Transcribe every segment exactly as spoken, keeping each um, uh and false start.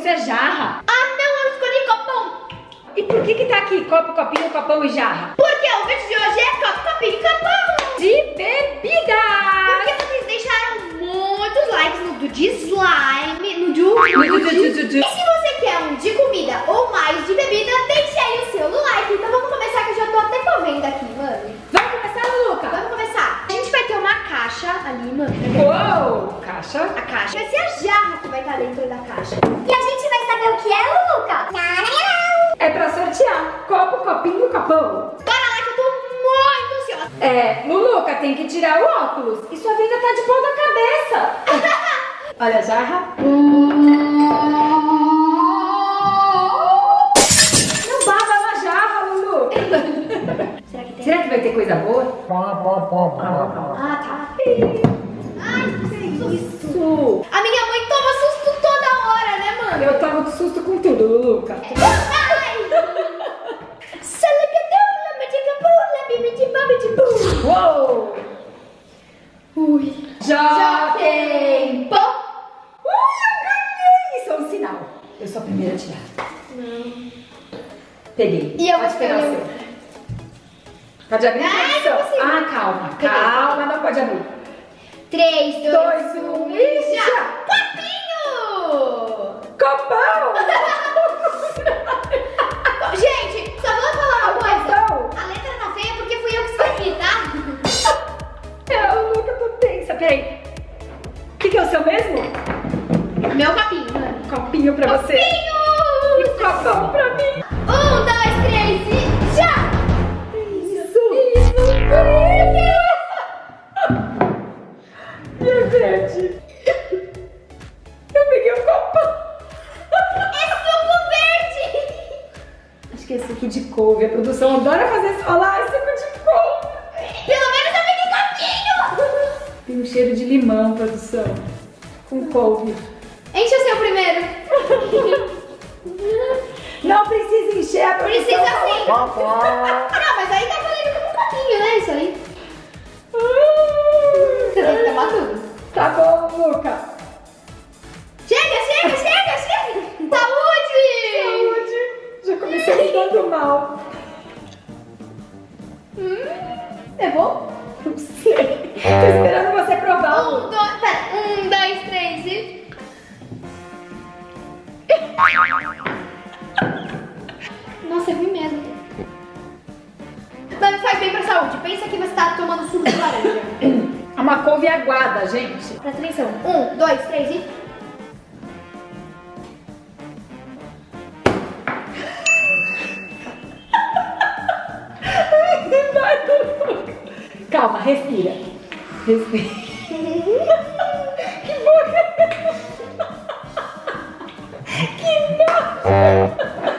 é jarra. Ah, não, eu escolhi copão. E por que que tá aqui copo, copinho, copão e jarra? Porque o vídeo de hoje é copo, copinho e copão. De bebida. Porque vocês deixaram muitos likes no do de slime, no do... No do, do, do, do. E se você quer um de comida ou mais de bebida, deixe aí o seu like. Então vamos começar, que eu já tô até com a venda aqui, mano. Vamos começar, Luca? Vamos começar. A gente vai ter uma caixa ali, mano. Uou, caixa. A caixa. Vai ser a jarra que vai estar dentro da caixa. E a gente vai saber o que é, Luca? Não, não, não. É pra sortear copo, copinho, copão. Bora lá que eu tô muito ansiosa. É, Luluca, tem que tirar o óculos. E sua vida tá de ponta cabeça. Olha a jarra. Não baba na jarra, Lulu. Será que tem? Será que vai ter coisa boa? Ah, tá. Ai, que é isso? A minha mãe toma susto toda hora, né, mano? Eu tava de susto com tudo, Luluca. Uou! Ui. Jockey! Pô. Ui, eu ganhei! Isso é um sinal. Eu sou a primeira a tirar. Não. Peguei. E eu vou Pode pegar o pegar. seu. Pode abrir? Ai, não consigo. Ah, calma. Peguei. Calma, não pode abrir. três, dois, Dois, um um, e já. já! Copinho! Copão! Gente, só vou falar uma coisa. Copão! A letra tá feia porque fui eu que escrevi, tá? É, eu nunca tô tensa. Peraí. O que, que é o seu mesmo? Meu copinho, mano. Copinho pra você. Copinho! E copão pra mim. Um, dois, três e já! Isso! Isso! E é verde. Eu peguei um copão. É suco verde! Acho que é suco de couve. A produção adora fazer isso. Olha lá, é suco de couve. Pelo menos eu peguei copinho! Tem um cheiro de limão, produção. Com couve. Enche o seu primeiro. Não precisa encher a produção. Precisa sim. Não, mas aí tá valendo como um copinho, né? Isso aí. Você tem que tomar tudo. Tá bom, Luca. Chega, chega, chega, chega! Saúde! Saúde. Já comecei me dando mal. Hum, é bom? Não sei. Tô esperando você provar. Um, dois, pera. Um, dois, três e... Nossa, é ruim mesmo. Mas faz bem pra saúde. Pensa que você tá tomando suco de laranja. É uma couve aguada, gente. Presta atenção. Um, dois, três e... Calma, respira. Respira. Que boca! Que boca!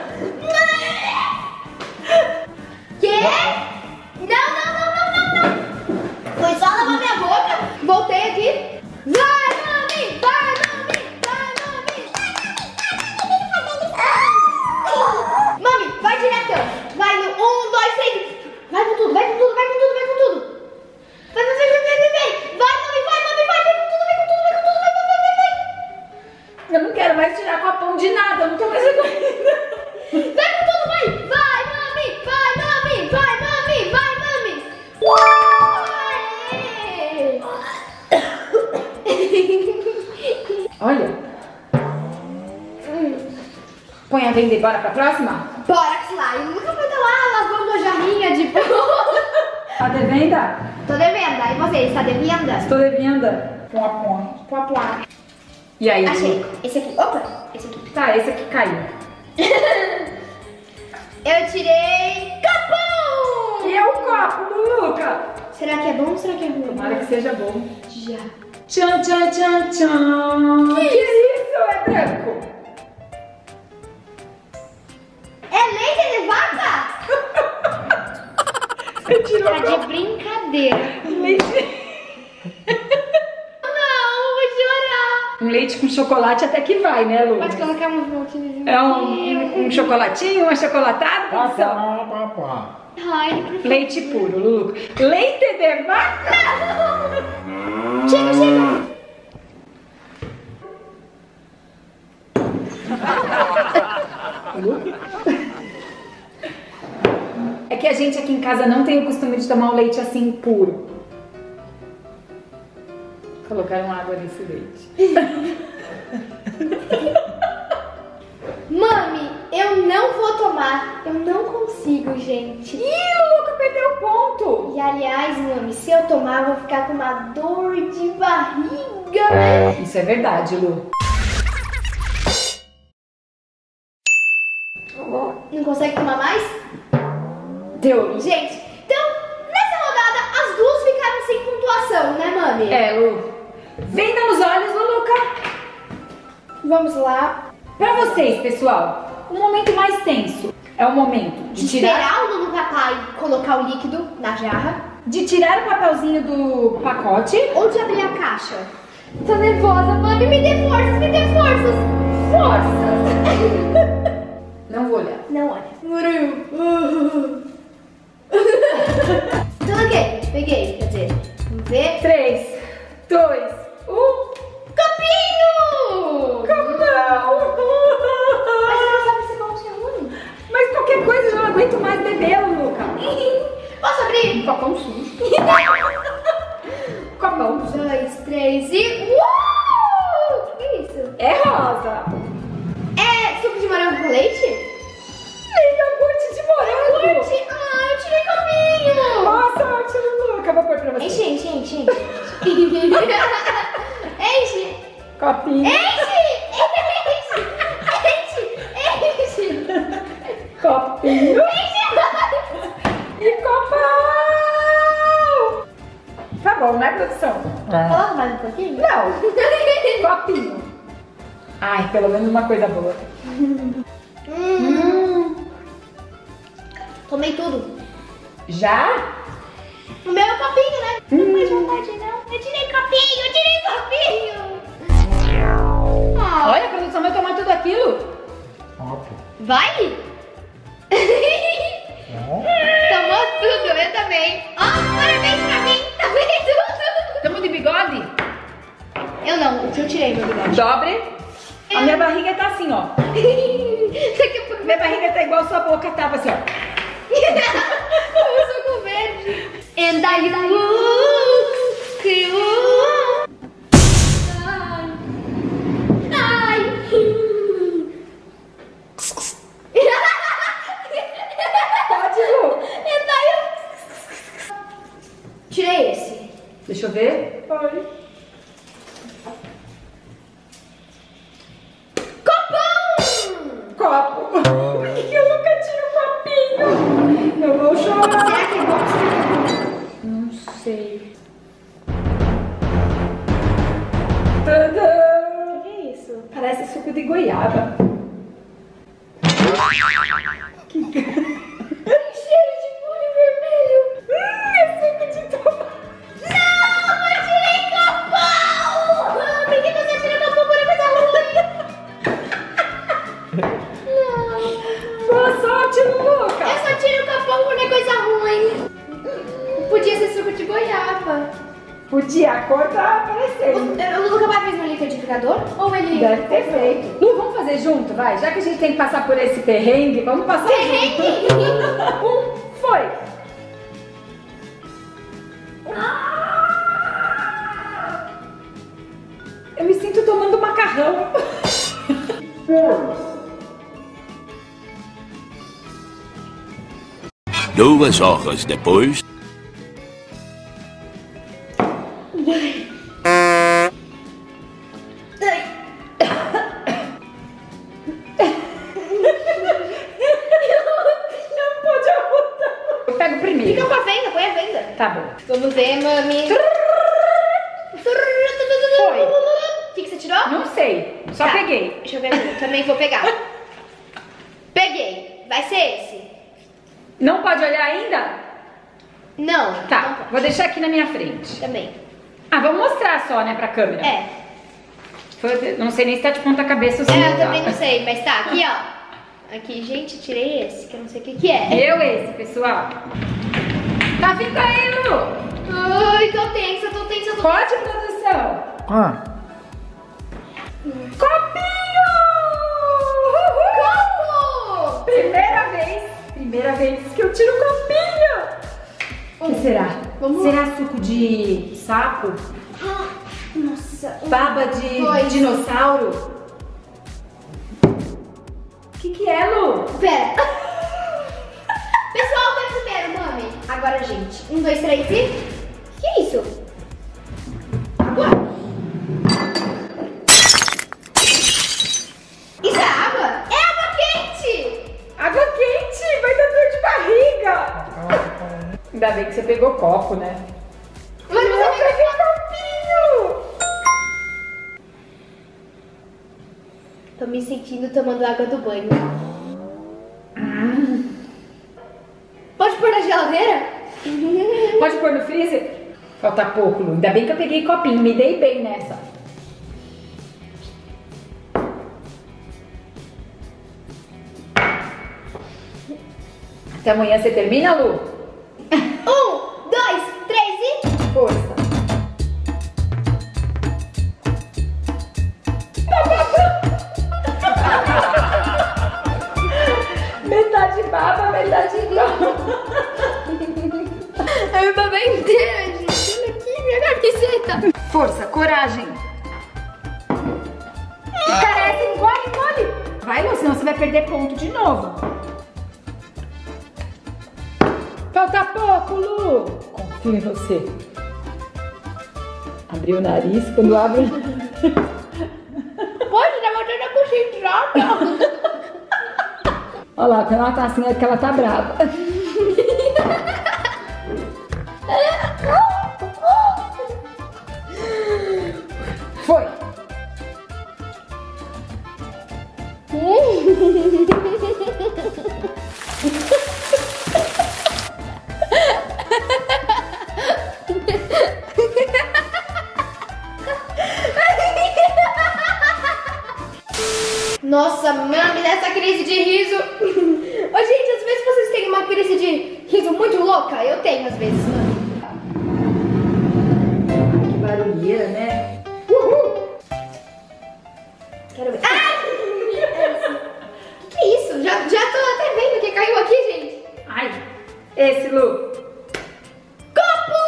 Quê? Não, não, não, não, não, não. Foi só lavar minha boca. Voltei aqui. Vai, mami! Vai, mami! Vai, mami! Mami, vai diretão. Vai no um, dois, três. Vai com tudo, vai com tudo, vai com tudo, vai com tudo. Vai, vai, vai, vai, vai, vai. Vai, mami, vai, mami, vai. Vai com tudo, vai com tudo, vai com tudo. Vai, vai, vai, vai, vai. Eu não quero mais tirar copão de nada. Eu não tô mais aguentando. Vai com tudo, vai. Vai, mami, vai, mami, vai, mami, vai, mami. Olha. Põe a venda e bora pra próxima? Bora, slime. Nunca foi lá lavando a jarrinha de... Tá devenda? Tô devendo. E você, está devendo? Estou devenda. Pua, pua. Pua, pua. E aí? Achei. Esse aqui. Opa, esse aqui. Tá, esse aqui caiu. Eu tirei copão! E é o copo do Luca. Será que é bom ou será que é ruim? Tomara que seja bom. Já. Tchan, tchan, tchan, tchan. Que isso? É branco. É leite de vaca? Você tirou Tá o de copo. brincadeira. Leite. Não, vou chorar. Um leite com chocolate até que vai, né, Lu? Pode colocar uns voltinhos. É um, um, um chocolatinho, um achocolatado, produção? Ai, por favor. Leite puro, Lu. Leite de vaca? Chega, chega. É que a gente aqui em casa não tem o costume de tomar o leite assim puro. Colocaram água nesse leite. Mami, eu não vou tomar. Eu não consigo, gente. Ih, o Luca perdeu o ponto. E aliás, mami, se eu tomar, eu vou ficar com uma dor de barriga, né? Isso é verdade, Lu. Não consegue tomar mais? Deu. Gente, então, nessa rodada, as duas ficaram sem pontuação, né, mami? É, Lu. Venda nos olhos, Lu, Luca. Vamos lá. Pra vocês, pessoal, o momento mais tenso é o momento de tirar, Esperar o Lulu papai colocar o líquido na jarra. de tirar o papelzinho do pacote. Ou de abrir a caixa. Tô nervosa, mami. Me dê forças, me dê forças. Forças. Não vou olhar. Não olha. Murilo. Coloquei. Peguei, quer dizer. Vamos ver. Três, dois, um. Copinho! Capão! Mas você não sabe se bom ou se é ruim. Mas qualquer coisa eu não aguento mais beber, Luca. Posso abrir? Copão susto. Copão. Um, dois, três e... Uou! O que é isso? É rosa. É suco de morango com leite? É iogurte de morango. Iogurte? Ah, eu tirei copinho! Boa sorte, Luca. Vou pôr pra você. Enche, enche, enche, enche. Enche! Copinho. Enche! Enche! Enche! Enche! Copinho. Enche! E copão. Tá bom, né, produção? Coloca mais um pouquinho? Não. Copinho. Ai, pelo menos uma coisa boa. Hum. Hum. Tomei tudo. Já? O meu é o copinho, né? Hum. Não faz vontade, não. Eu tirei copinho, eu tirei copinho. Ah. Olha, a produção vai tomar tudo aquilo. Vai? Tomou tudo, eu também. Ó, oh, parabéns pra mim. Tomei tudo. Tamo de bigode? Eu não, eu tirei meu bigode. Dobre. A minha barriga tá assim, ó. Daqui a pouco Minha barriga tá igual sua boca tava assim, ó. eu sou com verde. And I look you. Ai. Ai. Pode, Lu. And I... Tirei esse. Deixa eu ver. Oi. Copo. Por que, que eu nunca tiro o copinho? Eu vou chorar. Será que é bom? Não sei. Tadã! O que é isso? Parece suco de goiaba. Que... Cheiro de molho vermelho. Hum, é suco de tomate. Não, eu tirei copão. Por que você tirou copão por coisa ruim? Não. Boa sorte, Luca. Eu só tiro o copão quando é coisa ruim. Podia ser suco de goiaba. Podia, a cor tá aparecendo. O, o Luca vai fez no liquidificador? Ou ele... Deve ter feito. Lu, vamos fazer junto, vai? Já que a gente tem que passar por esse perrengue, vamos passar Perrengue? junto. Um, foi. Eu me sinto tomando macarrão. Duas horas depois. Eu pego primeiro. Fica com a venda, põe a venda. Tá bom. Vamos ver, mami. Foi. O que, que você tirou? Não sei, só Tá. peguei. Deixa eu ver aqui. Também vou pegar. Peguei. Vai ser esse? Não pode olhar ainda? Não. Não Tá, pode. vou deixar aqui na minha frente. Também. Ah, vamos mostrar só, né, pra câmera. É. Foi- não sei nem se tá de ponta cabeça ou se É, não eu tá. também não sei, mas tá. Aqui, ó. Aqui, gente, tirei esse, que eu não sei o que que é. Eu esse, pessoal. Tá vindo aí, Lu. Ai, tô tensa, tô tensa, tô Pode, produção. Ah, Copinho! será? Vamos será suco de sapo? Nossa. Baba de Dois. dinossauro? O que que é, Lu? Pera. Pessoal, foi primeiro, mami. Agora, gente. Um, dois, três e... Que é isso? Ué? Isso é água? É água quente! Água quente! Vai dar dor de barriga! Ainda bem que você pegou copo, né? Mas você Eu pegou peguei copinho! Tô me sentindo tomando água do banho. Hum. Pode pôr na geladeira? Pode pôr no freezer? Falta pouco, Lu. Ainda bem que eu peguei copinho. Me dei bem nessa. Até amanhã você termina, Lu? Um, dois, três e... Força. Metade baba, metade não. Eu babei inteira, gente. Olha aqui, minha camiseta. Força, coragem. Carece, engole, engole. Vai, Lu, senão você vai perder ponto de novo. Falta pouco, Lu. Confio em você. Abriu o nariz, quando abre... Pode, tá voltando a concentrada. Olha lá, quando ela tá assim é que ela tá brava. Foi. Nossa, mami, dessa crise de riso. Ô, gente, às vezes vocês têm uma crise de riso muito louca. Eu tenho, às vezes, mami. Que barulheira, né? Uhul. Quero ver. Ai! O que, que é isso? Já, já tô até vendo que caiu aqui, gente. Ai, esse, Lu. Copo!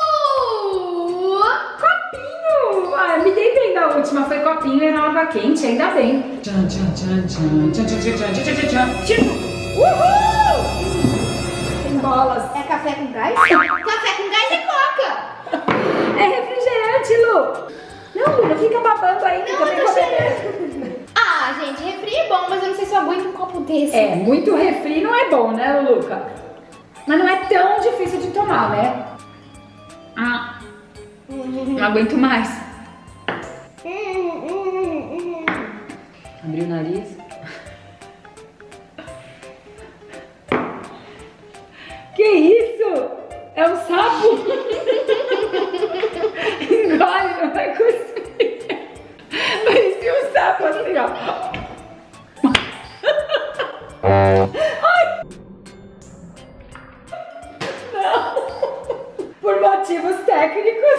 Copinho! Ah, me dei bem da última. Foi copinho e era água quente, ainda bem. Tchan, tchan, tchan, tchan, tchan, tchan, tchan, tchan, tchan, tchan. Uhul! Tem bolas. É café com gás? Café com gás e coca. É refrigerante, Lu. Não, Lu, não fica babando aí. Não, Fica eu bem tô comendo. Ah, gente, refri é bom, mas eu não sei se eu aguento um copo desse. É, muito refri não é bom, né, Luca? Mas não é tão difícil de tomar, né? Ah, não aguento mais. Abriu o nariz. Que isso? É um sapo? Engole, não vai cuspir. Parecia um sapo assim, ó. Ai! Não! Por motivos técnicos.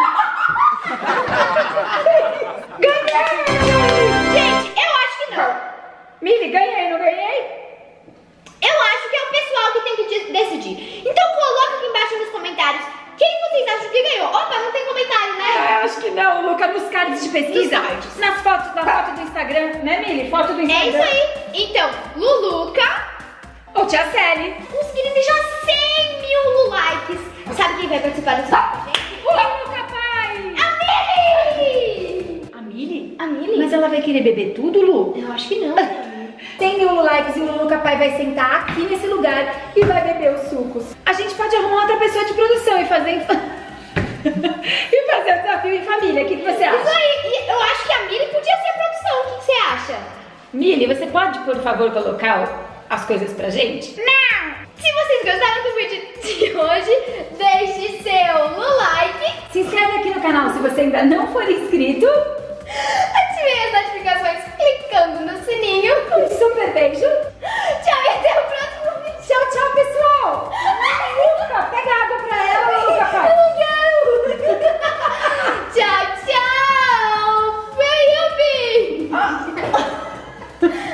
Ganhei! Gente, eu acho que não. Mili, ganhei, não ganhei? Eu acho que é o pessoal que tem que de- decidir. Então coloca aqui embaixo nos comentários quem vocês acham que ganhou. Opa, não tem comentário, né? Ah, eu acho que não, Luca, nos cards de pesquisa. Nos cards. Nas fotos, na foto do Instagram, né, Mili? Foto do É Instagram. isso aí. Então, Luluca Ou Tia Celi. conseguiram já cem mil likes. Sabe quem vai participar dessa live, gente? O Luca, pai! A Mili! A Mili? A Mili? Mas ela vai querer beber tudo, Lu? Eu acho que não. cem mil likes e o Lulu Pai vai sentar aqui nesse lugar e vai beber os sucos. A gente pode arrumar outra pessoa de produção e fazer em... e fazer o desafio em família. O que, que você acha? Isso aí, e eu acho que a Mili podia ser a produção. O que que você acha? Mili, você pode, por favor, colocar as coisas pra gente? Não! Se vocês gostaram do vídeo de hoje, deixe seu like, Se inscreve aqui no canal se você ainda não for inscrito. ative as notificações clicando no sininho. Um super beijo. Tchau e até o próximo vídeo. Tchau, tchau, pessoal. Luca, pega água pra ela, Luca, pai. Eu não quero. Tchau, tchau. Baby.